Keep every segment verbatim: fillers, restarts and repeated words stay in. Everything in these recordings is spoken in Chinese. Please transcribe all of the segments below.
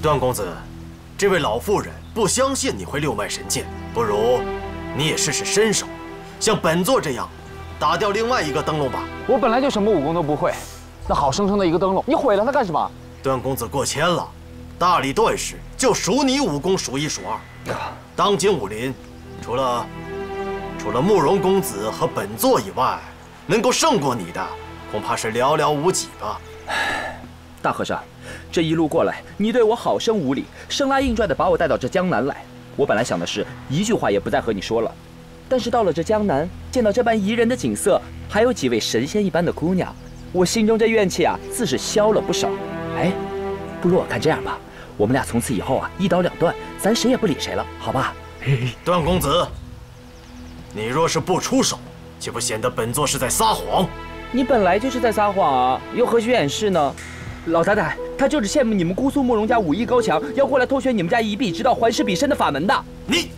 段公子，这位老妇人不相信你会六脉神剑，不如你也试试身手，像本座这样打掉另外一个灯笼吧。 我本来就什么武功都不会，那好生生的一个灯笼，你毁了它干什么？ 段公子过谦了，大理段氏就属你武功数一数二。当今武林，除了除了慕容公子和本座以外，能够胜过你的，恐怕是寥寥无几吧。 大和尚，这一路过来，你对我好生无礼，生拉硬拽的把我带到这江南来。我本来想的是一句话也不再和你说了，但是到了这江南，见到这般宜人的景色，还有几位神仙一般的姑娘，我心中这怨气啊，自是消了不少。哎，不如我看这样吧，我们俩从此以后啊，一刀两断，咱谁也不理谁了，好吧？ 段公子，你若是不出手，岂不显得本座是在撒谎？ 你本来就是在撒谎啊，又何须掩饰呢？老太太，她就是羡慕你们姑苏慕容家武艺高强，要过来偷学你们家一臂之道，还施彼身的法门的。 你，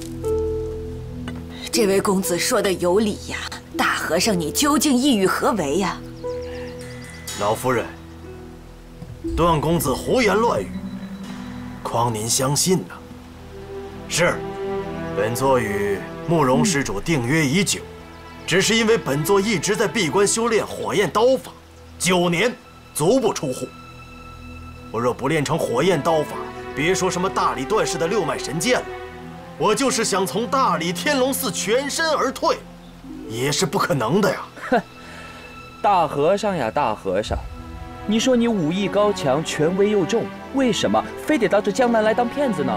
这位公子说的有理呀，大和尚，你究竟意欲何为呀？ 老夫人，段公子胡言乱语，匡您相信呐？是，本座与慕容施主定约已久，只是因为本座一直在闭关修炼火焰刀法，九年。足不出户。我若不练成火焰刀法，别说什么大理段氏的六脉神剑了，我就是想从大理天龙寺全身而退，也是不可能的呀！ 哼，大和尚呀，大和尚，你说你武艺高强，权威又重，为什么非得到这江南来当骗子呢？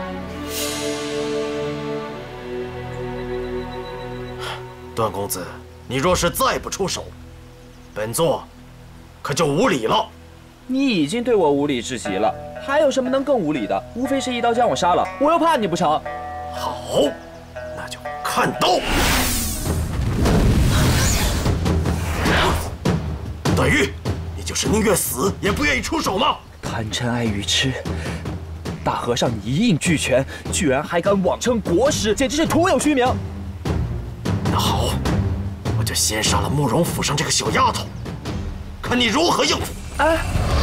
段公子，你若是再不出手，本座可就无礼了。 你已经对我无礼至极了，还有什么能更无礼的？无非是一刀将我杀了，我又怕你不成？ 好，那就看刀！段誉，你就是宁愿死也不愿意出手吗？ 贪嗔爱欲痴，大和尚你一应俱全，居然还敢妄称国师，简直是徒有虚名。 那好，我就先杀了慕容府上这个小丫头。看你如何应付！ 哎，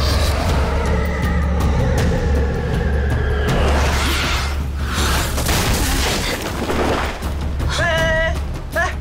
哎哎！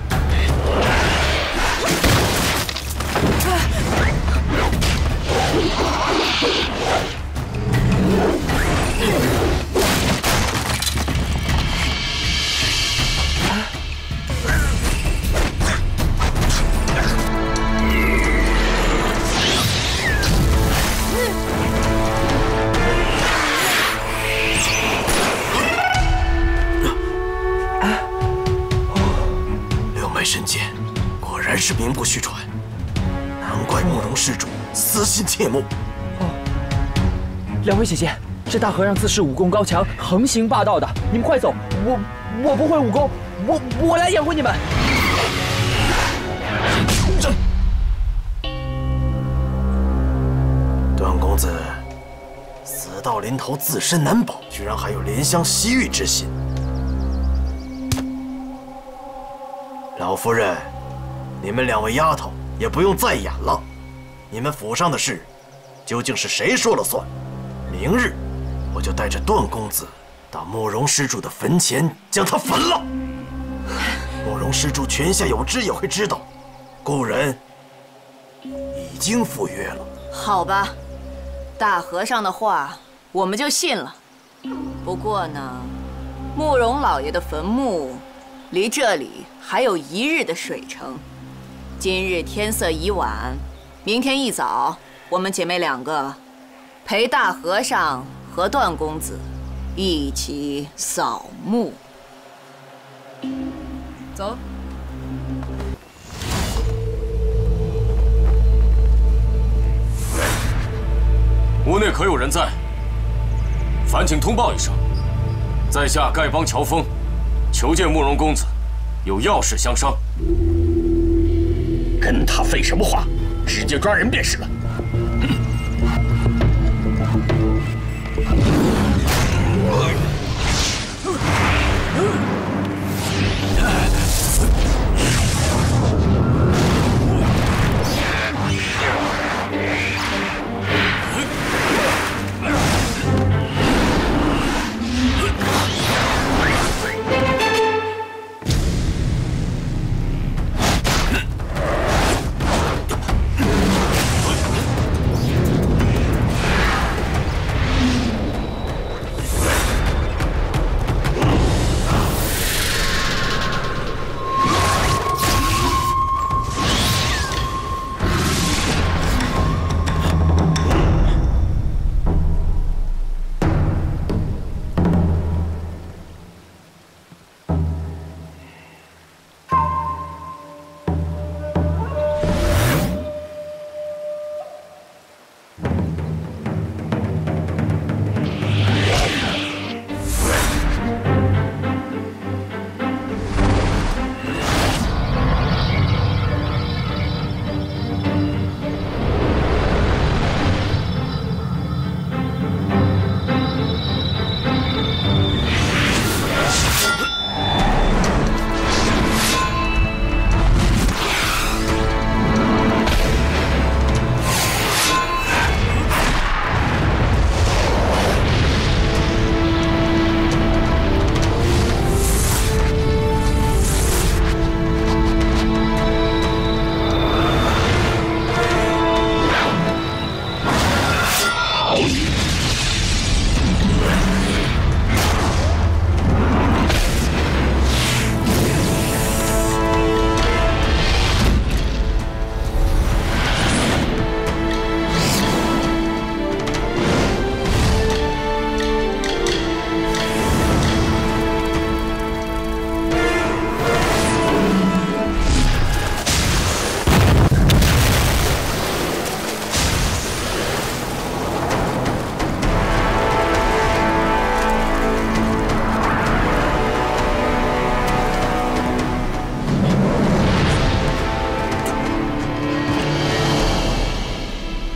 神剑果然是名不虚传，难怪慕容施主私心切慕。 哦，两位姐姐，这大和尚自恃武功高强，横行霸道的，你们快走，我我不会武功，我我来掩护你们。 段公子死到临头，自身难保，居然还有怜香惜玉之心。老夫人，你们两位丫头也不用再演了。你们府上的事，究竟是谁说了算？明日我就带着段公子到慕容施主的坟前将他焚了。慕容施主泉下有知也会知道，故人已经赴约了。 好吧，大和尚的话我们就信了。不过呢，慕容老爷的坟墓离这里还有一日的水程。今日天色已晚，明天一早，我们姐妹两个陪大和尚和段公子一起扫墓。走。 屋内可有人在？烦请通报一声，在下丐帮乔峰，求见慕容公子，有要事相商。 跟他废什么话？直接抓人便是了。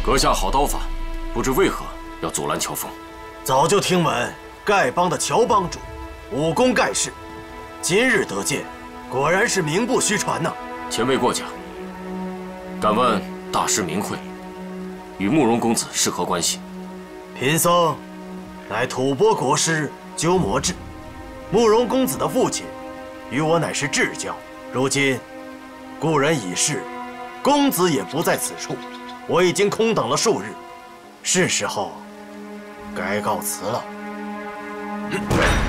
阁下好刀法，不知为何要阻拦乔峰？ 早就听闻丐帮的乔帮主武功盖世，今日得见，果然是名不虚传呐。 前辈过奖。敢问大师名讳，与慕容公子是何关系？ 贫僧乃吐蕃国师鸠摩智，慕容公子的父亲，与我乃是至交。如今故人已逝，公子也不在此处，我已经空等了数日，是时候该告辞了。